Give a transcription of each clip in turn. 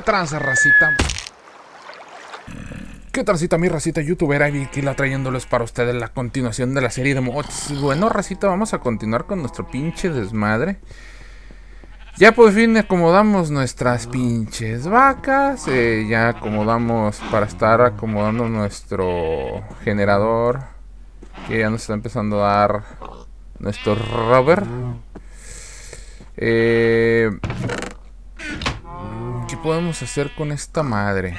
tranza, racita? ¿Qué transita mi racita youtubera y Vikila trayéndoles para ustedes la continuación de la serie de mods? Bueno, racita, vamos a continuar con nuestro pinche desmadre. Ya por fin acomodamos nuestras pinches vacas. Ya acomodamos para estar acomodando nuestro generador, que ya nos está empezando a dar nuestro rubber. ¿Qué podemos hacer con esta madre?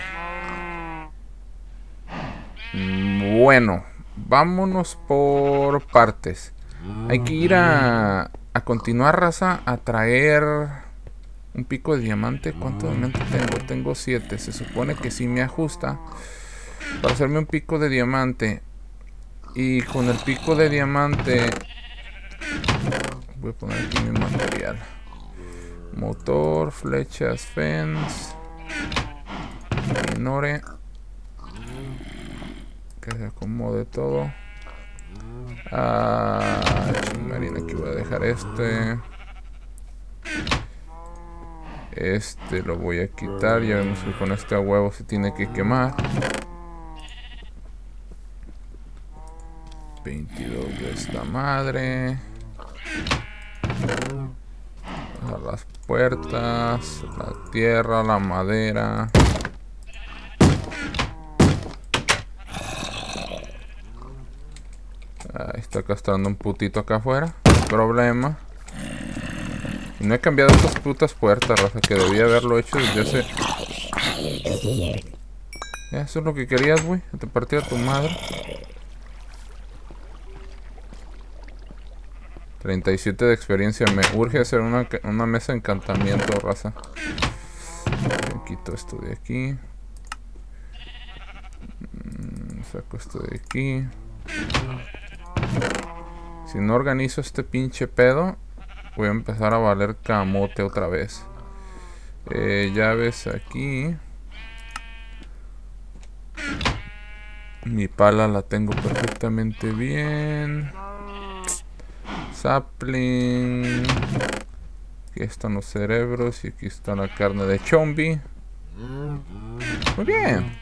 Bueno, vámonos por partes. Hay que ir a continuar, raza, a traer un pico de diamante. ¿Cuánto diamante tengo? Tengo 7. Se supone que sí me ajusta para hacerme un pico de diamante. Y con el pico de diamante voy a poner aquí mi material: motor, flechas, fence, ignore, que se acomode todo. Chingarina, aquí voy a dejar este lo voy a quitar. Ya vemos que con este a huevo se tiene que quemar. 22 de esta madre. A las puertas, la tierra, la madera. Ahí está castrando un putito acá afuera. Problema. Y no he cambiado estas putas puertas, raza, que debía haberlo hecho desde hace... Ya, eso es lo que querías, güey. Te partía tu madre. 37 de experiencia. Me urge hacer una mesa de encantamiento, raza. Me quito esto de aquí. Saco esto de aquí. Si no organizo este pinche pedo, voy a empezar a valer camote otra vez. Llaves aquí. Mi pala la tengo perfectamente bien. Sapling. Aquí están los cerebros y aquí está la carne de chombi. Muy bien.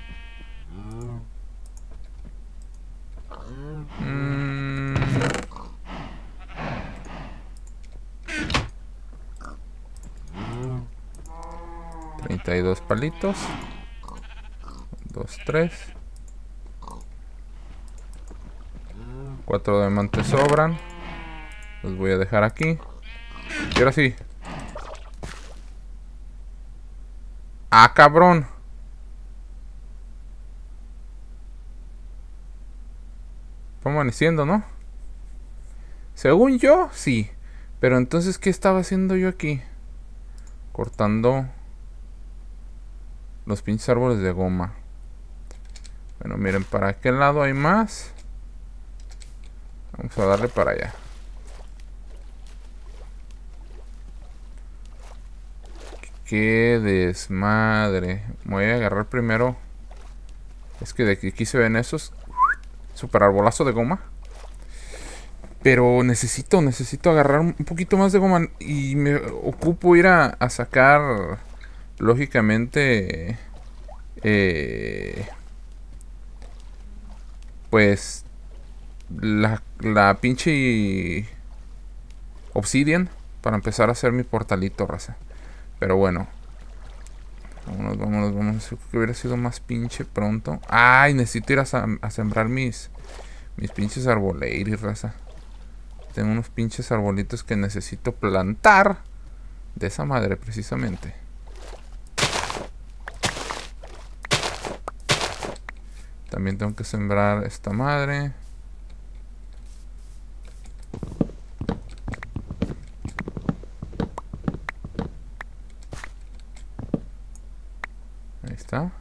32 palitos. 2, 3. 4 diamantes sobran. Los voy a dejar aquí. Y ahora sí. ¡Ah, cabrón! Está amaneciendo, ¿no? Según yo, sí. Pero entonces, ¿qué estaba haciendo yo aquí? Cortando los pinches árboles de goma. Bueno, miren, para aquel lado hay más. Vamos a darle para allá. ¡Qué desmadre! Voy a agarrar primero. Es que de aquí se ven esos super arbolazo de goma. Pero necesito agarrar un poquito más de goma. Y me ocupo ir a sacar, lógicamente, pues la pinche obsidian para empezar a hacer mi portalito, raza. Pero bueno, vámonos. Creo que hubiera sido más pinche pronto. Ay, necesito ir a sembrar mis pinches arboleiris, raza. Tengo unos pinches arbolitos que necesito plantar. De esa madre, precisamente. También tengo que sembrar esta madre. Ahí está.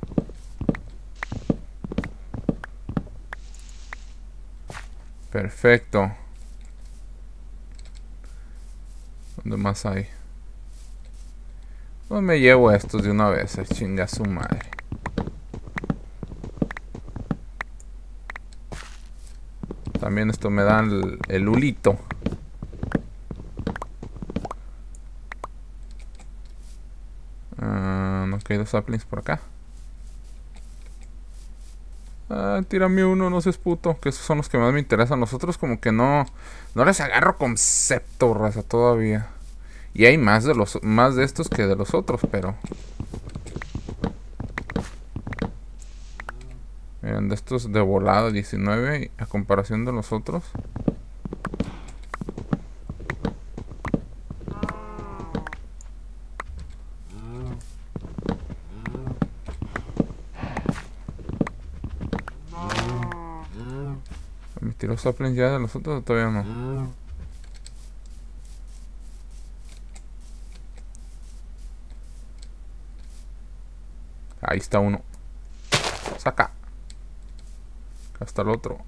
Perfecto. ¿Dónde más hay? Pues me llevo estos de una vez. Chinga su madre. También esto me da el hulito. No Ok, 2 saplings por acá. Ah, tírame uno, no seas puto. Que esos son los que más me interesan. Nosotros como que no les agarro concepto, raza, todavía. Y hay más de estos que de los otros, pero... Miren, de estos de volada 19 a comparación de los otros. ¿Me tiró saplings ya de los otros o todavía no? Ahí está uno. Saca. Hasta el otro.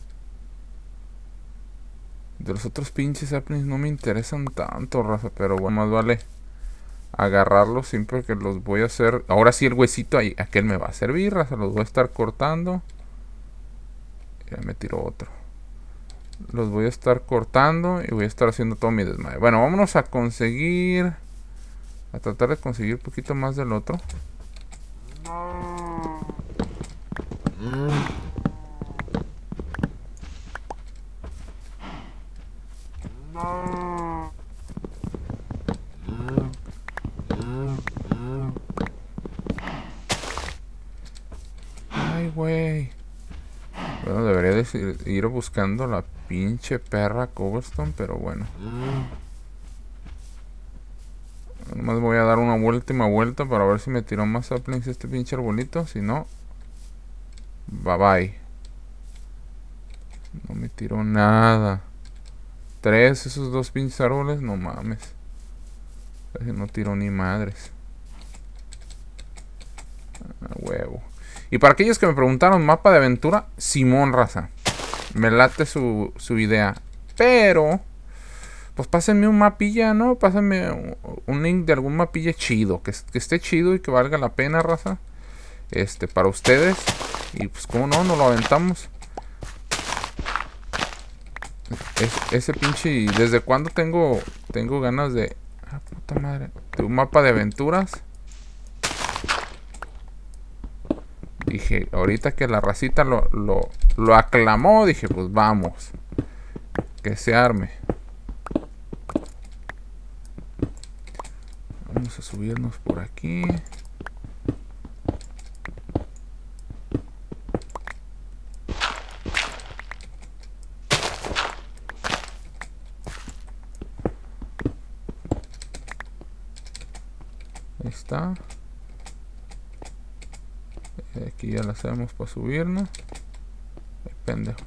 De los otros pinches saplings no me interesan tanto, raza. Pero bueno, más vale agarrarlos siempre que los voy a hacer. Ahora sí el huesito ahí, aquel me va a servir, raza. Los voy a estar cortando. Ya me tiró otro. Los voy a estar cortando y voy a estar haciendo todo mi desmadre. Bueno, vámonos a conseguir... A tratar de conseguir un poquito más del otro. Ay, güey. Bueno, debería de ir buscando la pinche perra cobblestone, pero bueno. Nomás voy a dar una última vuelta para ver si me tiró más saplings este pinche arbolito. Si no, bye bye. No me tiró nada. 3 esos 2 pinches árboles, no mames. Casi no tiró ni madres. A huevo. Y para aquellos que me preguntaron, mapa de aventura, simón, raza. Me late su idea. Pero, pues pásenme un mapilla, ¿no? Pásenme un link de algún mapilla chido. Que esté chido y que valga la pena, raza. Para ustedes. Y pues, ¿cómo no? Nos lo aventamos. Ese pinche... ¿Desde cuándo tengo ganas de... Ah, puta madre. De un mapa de aventuras. Dije, ahorita que la racita lo aclamó, dije, pues vamos. Que se arme. Vamos a subirnos por aquí. Ahí está. Aquí ya la hacemos para subirnos. Pendejo.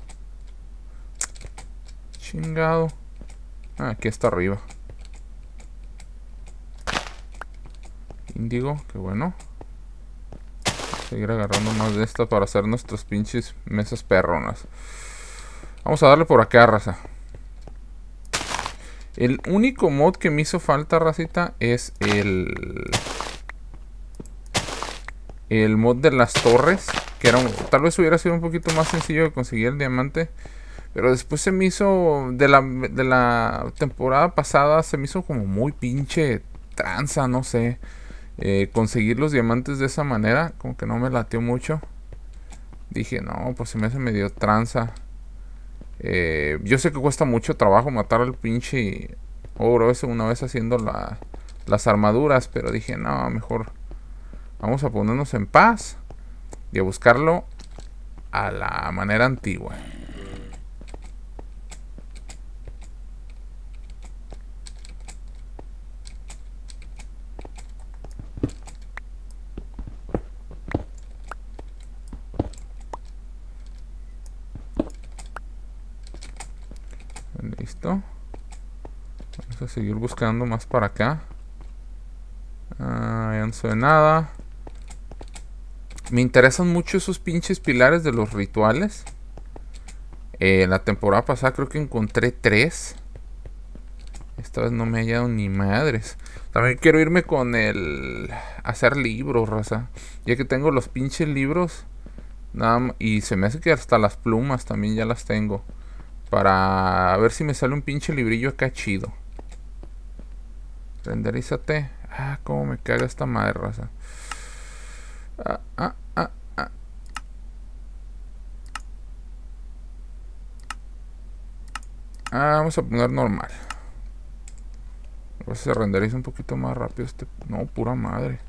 Chingado. Ah, aquí está arriba. Índigo, qué bueno. Seguir agarrando más de esta para hacer nuestros pinches mesas perronas. Vamos a darle por acá, raza. El único mod que me hizo falta, racita, es el mod de las torres. Que era tal vez hubiera sido un poquito más sencillo de conseguir el diamante. Pero después se me hizo... De la temporada pasada se me hizo como muy pinche tranza, no sé. Conseguir los diamantes de esa manera como que no me latió mucho. Dije, no, pues se me hace medio tranza. Yo sé que cuesta mucho trabajo matar al pinche oro ese una vez haciendo las armaduras. Pero dije, no, mejor vamos a ponernos en paz y a buscarlo a la manera antigua. Listo. Vamos a seguir buscando más para acá. Ya no se ve nada. Me interesan mucho esos pinches pilares de los rituales. La temporada pasada creo que encontré 3. Esta vez no me he hallado ni madres. También quiero irme con el... hacer libros, raza. Ya que tengo los pinches libros. Y se me hace que hasta las plumas también ya las tengo. Para ver si me sale un pinche librillo acá chido. Renderízate. Ah, cómo me caga esta madre, raza. Ah, ah, ah, ah. Vamos a poner normal. A ver si se renderiza un poquito más rápido este. No, pura madre.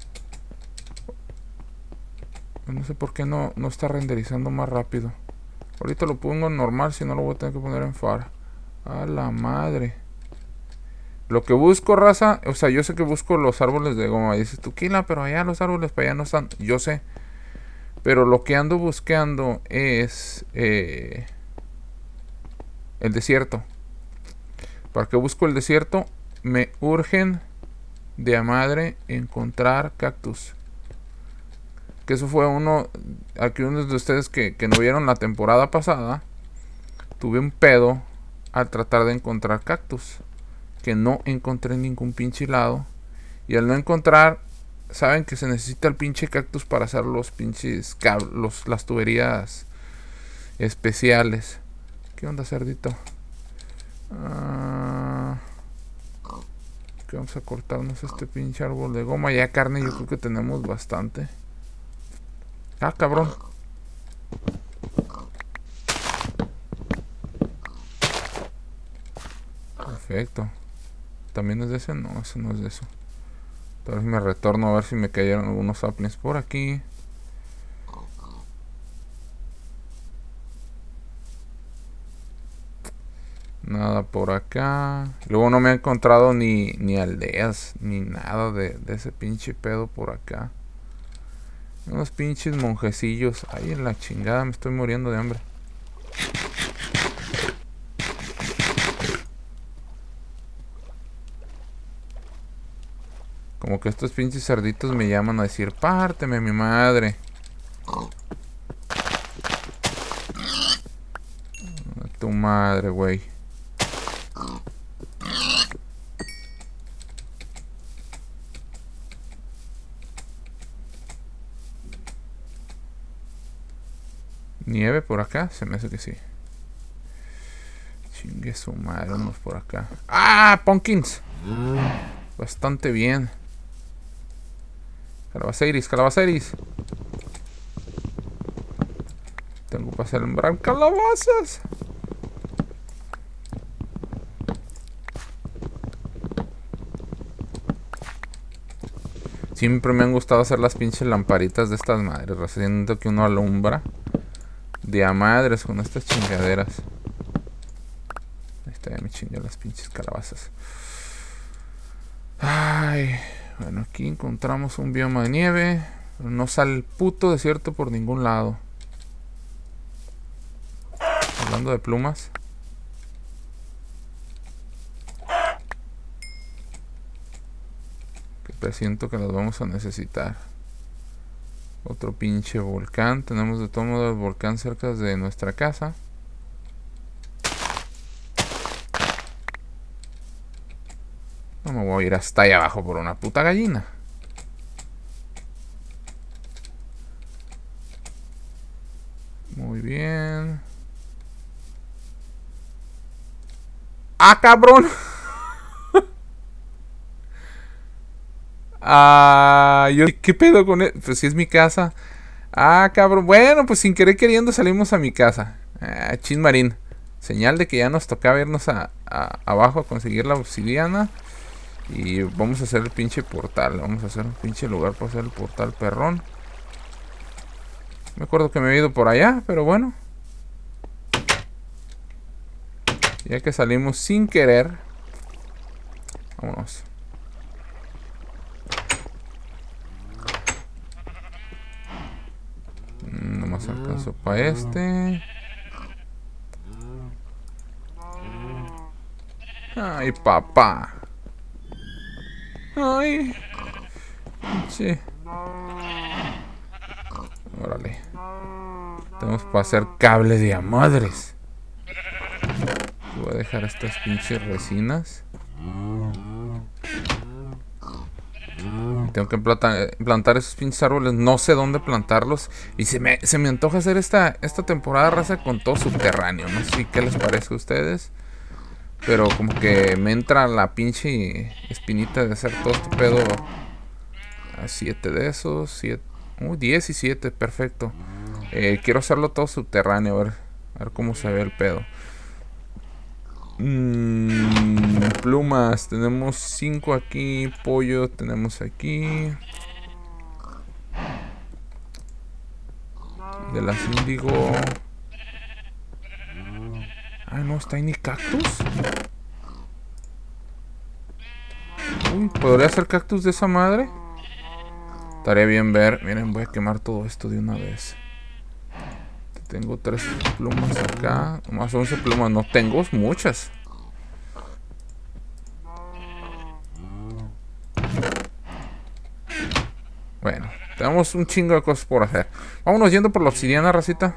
No sé por qué no está renderizando más rápido. Ahorita lo pongo en normal, si no lo voy a tener que poner en far. A la madre. Lo que busco, raza, o sea, yo sé que busco los árboles de goma. Dices tú, Kila, pero allá los árboles para allá no están. Yo sé. Pero lo que ando buscando es el desierto. ¿Para qué busco el desierto? Me urgen de a madre encontrar cactus. Que eso fue aquí unos de ustedes que no vieron la temporada pasada. Tuve un pedo al tratar de encontrar cactus. Que no encontré ningún pinche lado. Y al no encontrar, saben que se necesita el pinche cactus para hacer los pinches las tuberías especiales. ¿Qué onda, cerdito? Que vamos a cortarnos este pinche árbol de goma. Ya carne yo creo que tenemos bastante. Ah, cabrón. Perfecto. ¿También es de ese? No, ese no es de eso. Tal vez me retorno a ver si me cayeron algunos saplings por aquí. Nada por acá. Luego no me he encontrado ni aldeas, ni nada de ese pinche pedo por acá. Unos pinches monjecillos. Ay, en la chingada, me estoy muriendo de hambre. Como que estos pinches cerditos me llaman a decir, párteme, mi madre. A tu madre, güey. ¿Nieve por acá? Se me hace que sí. Chingue su madre, vamos por acá. ¡Ah! ¡Pumpkins! Bastante bien. Calabaceiris, calabaceiris. Tengo para sembrar calabazas. Siempre me han gustado hacer las pinches lamparitas de estas madres. Siento que uno alumbra de a madres con estas chingaderas. Ahí está, ya me chingué las pinches calabazas. Ay, bueno, aquí encontramos un bioma de nieve. Pero no sale el puto desierto por ningún lado. Hablando de plumas. Que presiento que las vamos a necesitar. Otro pinche volcán. Tenemos de todo modo el volcán cerca de nuestra casa. No me voy a ir hasta allá abajo por una puta gallina. Muy bien. ¡Ah, cabrón! ¿Qué pedo con él? Pues si es mi casa. Ah, cabrón. Bueno, pues sin querer queriendo salimos a mi casa. Chin marín. Señal de que ya nos tocaba irnos abajo a conseguir la obsidiana. Y vamos a hacer el pinche portal. Vamos a hacer un pinche lugar para hacer el portal perrón. Me acuerdo que me he ido por allá, pero bueno. Ya que salimos sin querer. Vámonos. Nomás alcanzo para este. Ay, papá. Ay. Sí. Órale. Tenemos para hacer cables de a madres. Voy a dejar estas pinches resinas. Tengo que plantar esos pinches árboles. No sé dónde plantarlos. Y se me antoja hacer esta temporada, raza, con todo subterráneo. No sé qué les parece a ustedes. Pero como que me entra la pinche espinita de hacer todo este pedo. A 7 de esos. 17, perfecto. Quiero hacerlo todo subterráneo, a ver cómo se ve el pedo. Plumas, tenemos 5 aquí. Pollo tenemos aquí. De las índigo. Ah, no, está Tiny Cactus. Uy, ¿podría hacer cactus de esa madre? Estaría bien ver. Miren, voy a quemar todo esto de una vez. Tengo 3 plumas acá. Más 11 plumas. No tengo muchas. Bueno, tenemos un chingo de cosas por hacer. Vámonos yendo por la obsidiana, racita.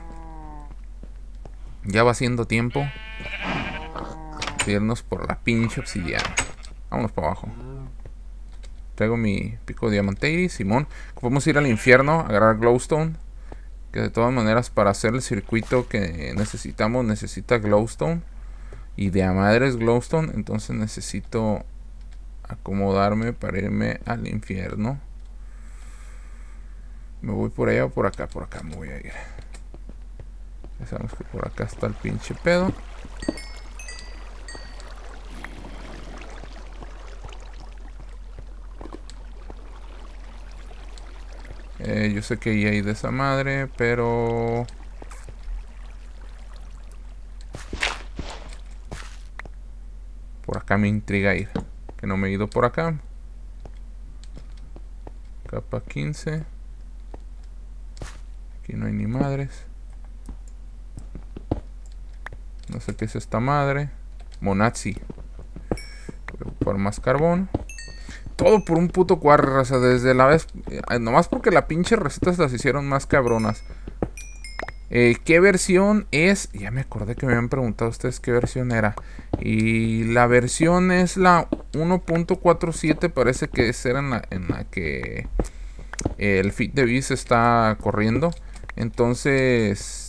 Ya va siendo tiempo de irnos por la pinche obsidiana. Vámonos para abajo. Traigo mi pico de diamante, Simón. Podemos ir al infierno, agarrar glowstone. Que de todas maneras para hacer el circuito que necesitamos, necesita glowstone. Y de a madres glowstone. Entonces necesito acomodarme para irme al infierno. ¿Me voy por allá o por acá? Por acá me voy a ir. Ya sabemos que por acá está el pinche pedo. Yo sé que ahí hay de esa madre, pero... por acá me intriga ir. Que no me he ido por acá. Capa 15. Aquí no hay ni madres. No sé qué es esta madre. Monazzi. Voy a ocupar más carbón. Todo por un puto quarry, raza. Desde la vez... nomás porque la pinche recetas las hicieron más cabronas. ¿Qué versión es? Ya me acordé que me habían preguntado ustedes qué versión era. Y la versión es la 1.47. Parece que es en la que el feed de Beast está corriendo. Entonces...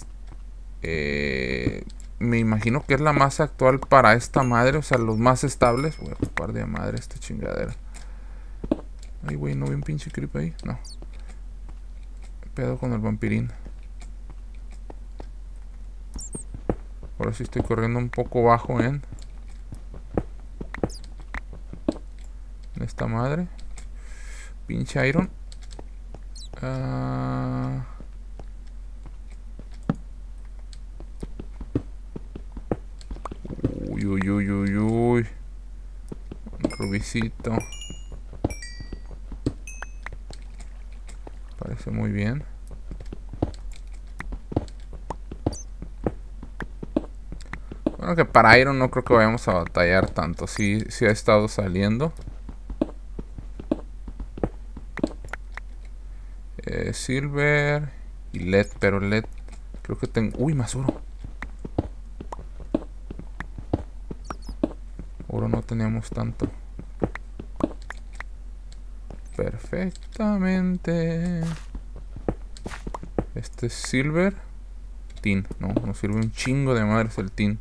me imagino que es la más actual para esta madre. O sea, los más estables. Voy a ocupar de madre esta chingadera. Ay, güey, ¿no vi un pinche creep ahí? No. ¿Qué pedo con el vampirín? Ahora sí estoy corriendo un poco bajo en esta madre. Pinche iron. Uy, uy, uy, uy, uy. Un rubicito. Parece muy bien. Bueno, que para Iron no creo que vayamos a batallar tanto. Sí ha estado saliendo. Silver y LED, pero LED creo que tengo... Uy, más oro. Oro no teníamos tanto. Perfectamente. Este es silver. Tin. No, nos sirve un chingo de madres el tin.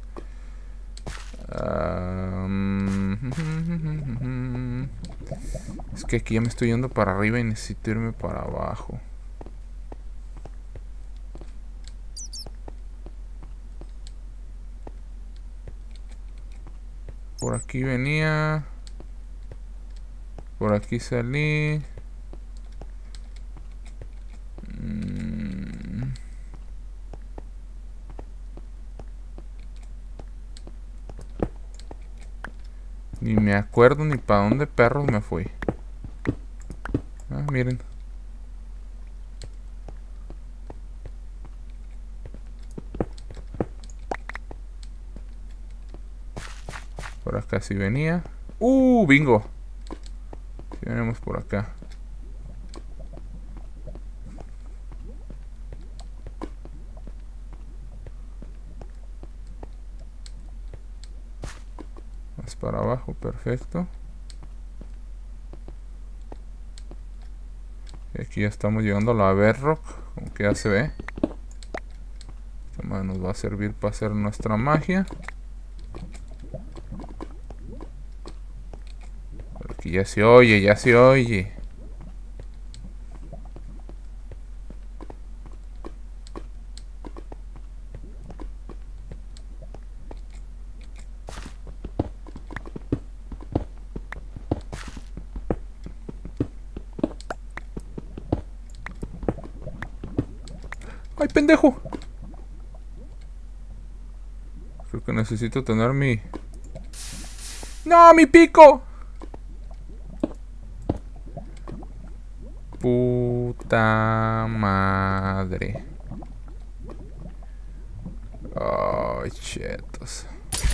Es que aquí ya me estoy yendo para arriba y necesito irme para abajo. Por aquí venía. Por aquí salí. Ni me acuerdo ni para dónde perros me fui. Ah, miren. Por acá sí venía. Bingo. Si venimos por acá. Más para abajo, perfecto. Y aquí ya estamos llegando a la bedrock. Como que ya se ve. Esta madre nos va a servir para hacer nuestra magia. Aquí ya se oye, ya se oye. ¡Ay, pendejo! Creo que necesito tener mi... ¡No, mi pico! Puta madre. Ay, chetos.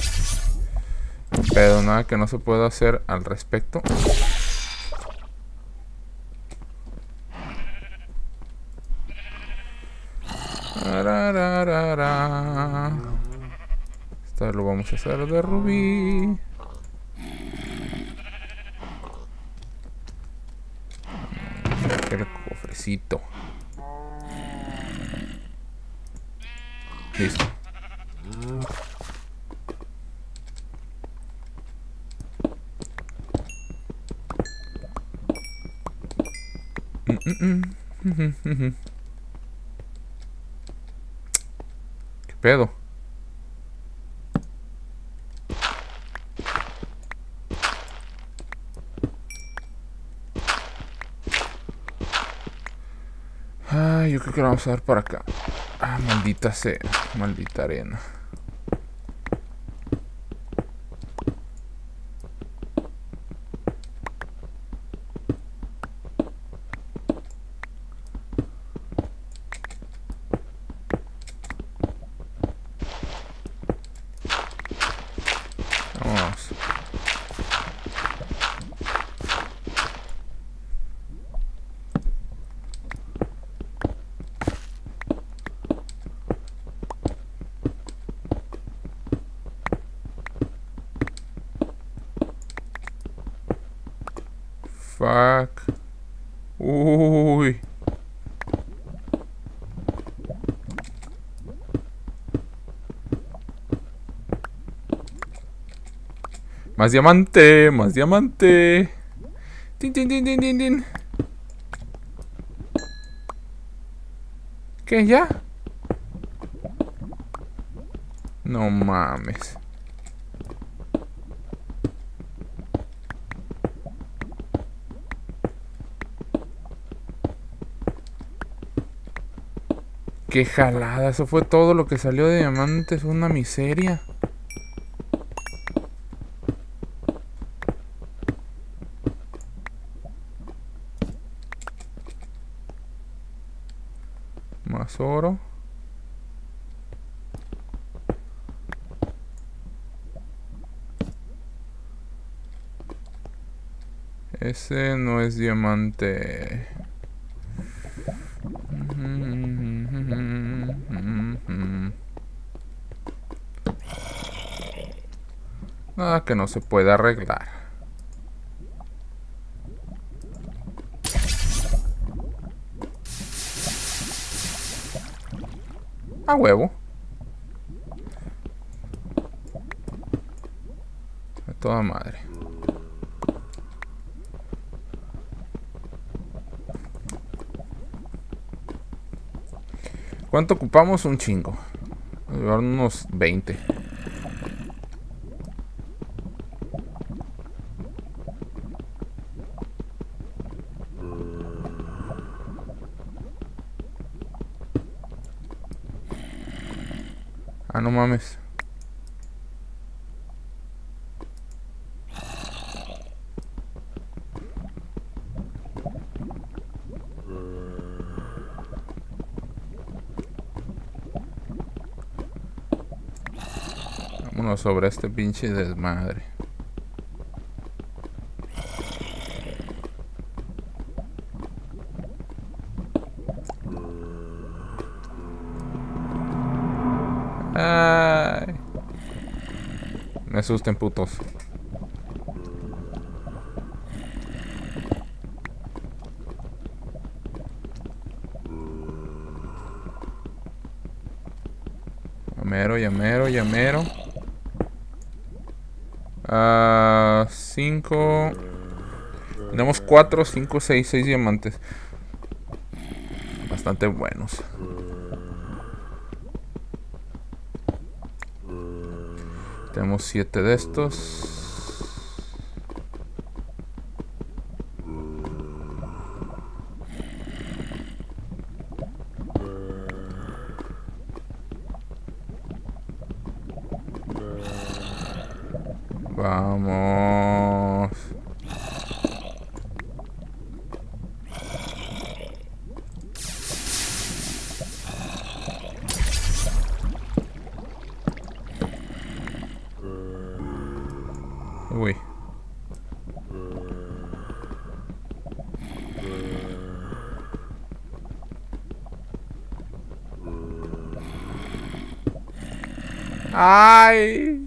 Pero nada que no se pueda hacer al respecto. Esta lo vamos a hacer de rubí. El cofrecito. Listo. ¿Qué pedo? Ah, yo creo que lo vamos a dar para acá. Ah, maldita sea. Maldita arena. Vamos. Fuck. Uy. Más diamante, más diamante. Tin, tin, tin, tin, tin, tin. ¿Qué, ya? No mames. Qué jalada, eso fue todo lo que salió de diamantes, una miseria. Más oro. Ese no es diamante. Nada que no se pueda arreglar. A huevo. A toda madre. ¿Cuánto ocupamos? Un chingo. Vamos a llevar unos 20. Ah, no mames. Vámonos sobre este pinche desmadre. Ay. Me asusten, putos. Llamero, llamero, llamero. 5. Tenemos 4, 5, 6 diamantes. Bastante buenos. Tenemos 7 de estos. Vamos. Uy. ¡Ay!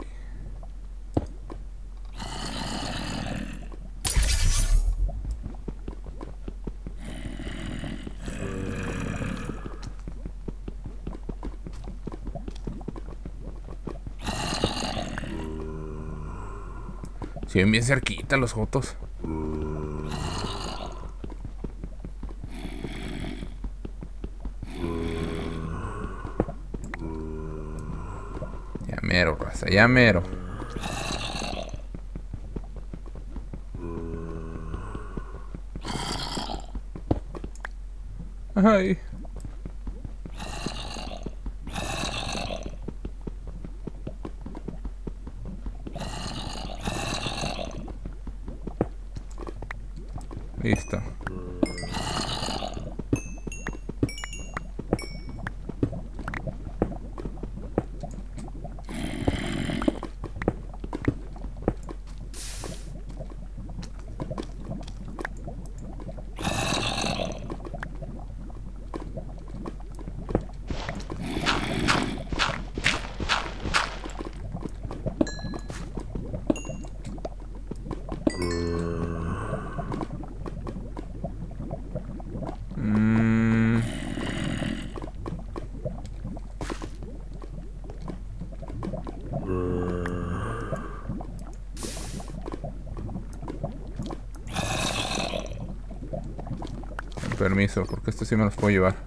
Si ven bien cerquita los jotos. Ya mero, raza, ya mero. Ay. Listo. Permiso, porque esto sí me los puedo llevar.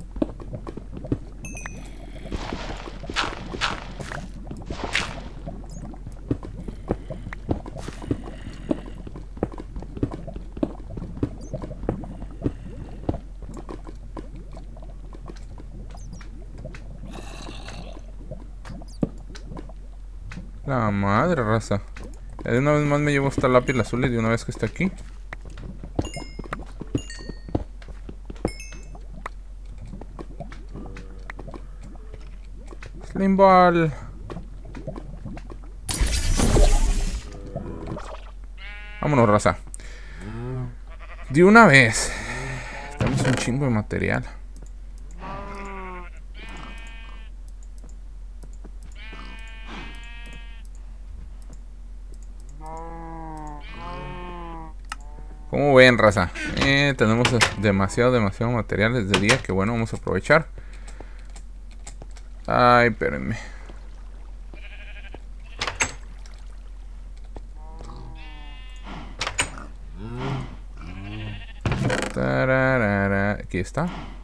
La madre, raza. Ya de una vez más me llevo esta lápiz azul y de una vez que está aquí. Slim Ball. Vámonos, raza. De una vez. Tenemos un chingo de material. ¿Cómo ven, raza? Tenemos demasiado material desde día. Que bueno, vamos a aprovechar. Ay, espérenme. Tararara. Aquí está.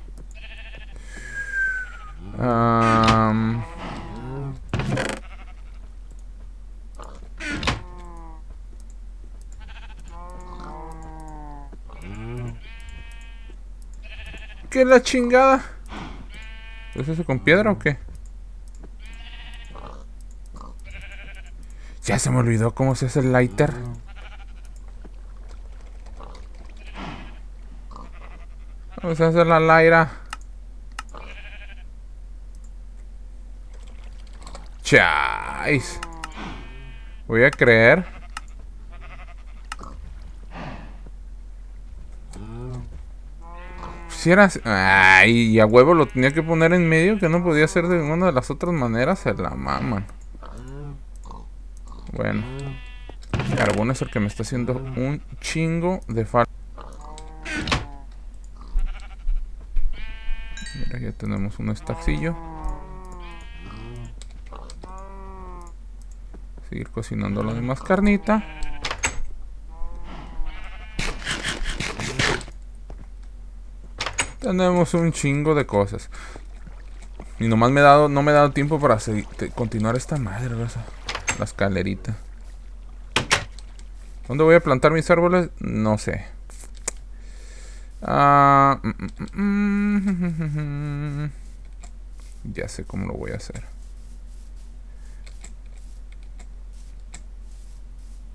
¿Qué es la chingada? ¿Es eso con piedra o qué? Ya se me olvidó cómo se hace el lighter. Vamos a hacer la laira. Chais. Voy a creer. Si era... Ay, y a huevo lo tenía que poner en medio, que no podía ser de ninguna de las otras maneras. Se la maman. Bueno. El carbón es el que me está haciendo un chingo de falta. Mira, ya tenemos un stackcillo. Seguir cocinando la demás carnita. Tenemos un chingo de cosas. Y nomás no me he dado tiempo para continuar esta madre, raza. La escalerita. ¿Dónde voy a plantar mis árboles? No sé. Ya sé cómo lo voy a hacer.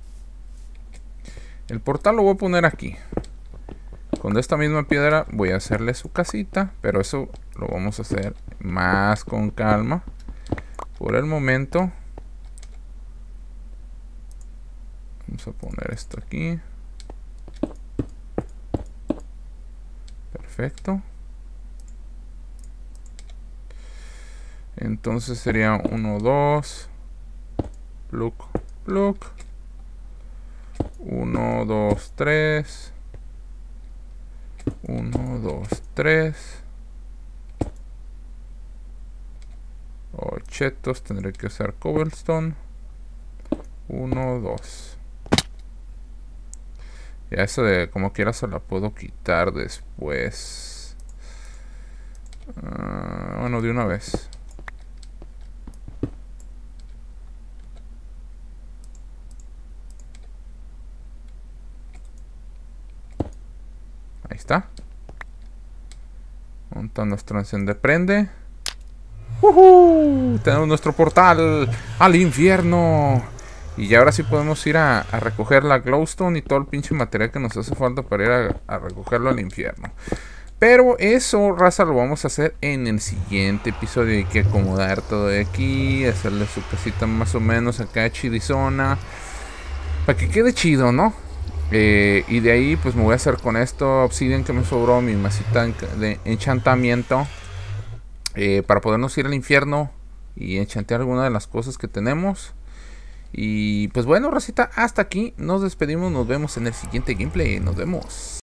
El portal lo voy a poner aquí. Con esta misma piedra voy a hacerle su casita, pero eso lo vamos a hacer más con calma. Por el momento vamos a poner esto aquí. Perfecto. Entonces sería 1, 2. Pluk, pluk. 1, 2, 3. 1, 2, 3. Chetos, tendré que usar cobblestone. 1, 2. Ya eso de como quiera se la puedo quitar después. Bueno, de una vez. Ahí está. Montando nuestro encende prende. Tenemos nuestro portal al infierno. Y ya ahora sí podemos ir a recoger la glowstone y todo el pinche material que nos hace falta para ir a recogerlo al infierno. Pero eso, raza, lo vamos a hacer en el siguiente episodio. Hay que acomodar todo de aquí, hacerle su casita más o menos acá chidizona, para que quede chido, ¿no? Y de ahí pues me voy a hacer con esto obsidian que me sobró, mi masita de enchantamiento, para podernos ir al infierno y enchantear alguna de las cosas que tenemos. Y pues bueno, racita, hasta aquí nos despedimos. Nos vemos en el siguiente gameplay. Nos vemos.